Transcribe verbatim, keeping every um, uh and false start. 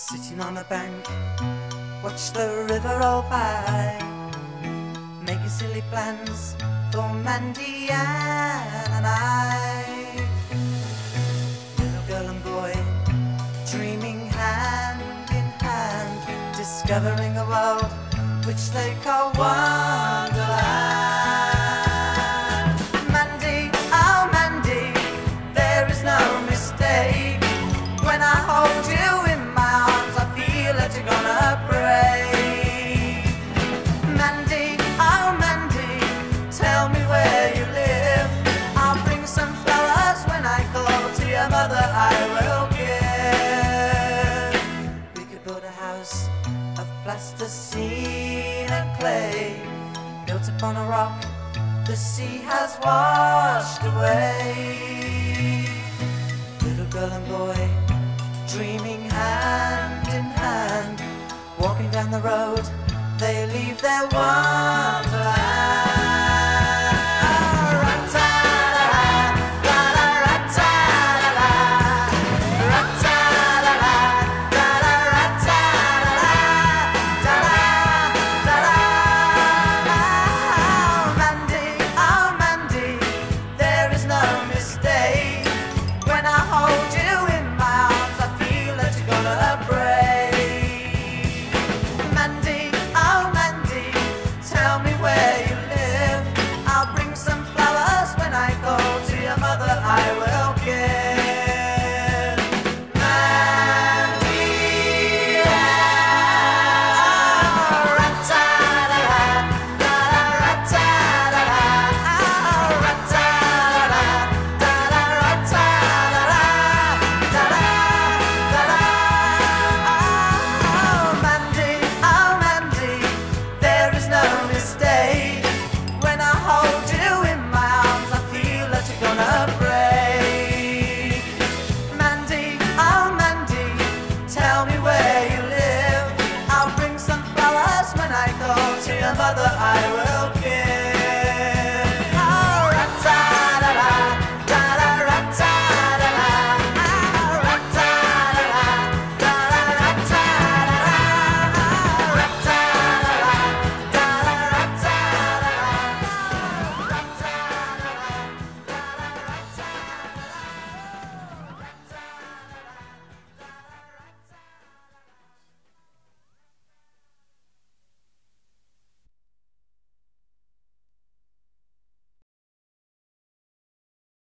Sitting on a bank, watch the river roll by, making silly plans for Mandy-Ann and I. Little girl and boy, dreaming hand in hand, discovering a world which they call Wonderland. Mandy, oh Mandy, there is no mistake. When I hold you in my arms, I feel that you're gonna break. Mandy, oh Mandy, tell me where you live. I'll bring some flowers when I call to your mother, I will give. We could build a house of plasticine and clay, built upon a rock the sea has washed away. Little girl and boy, dreaming hand in hand, walking down the road, they leave their wonderland. I will give. Mandy-Ann, ra-ta-da-da, da-da-ra-ta-da-da, ra-ta-da-da, da-da-ra-ta-da-da, da-da-da-da. Oh Mandy, oh Mandy, there is no mistake. When I hold you in my arms, I feel that you're gonna break. Tell me where you live. I'll bring some flowers when I go to your mother, I will.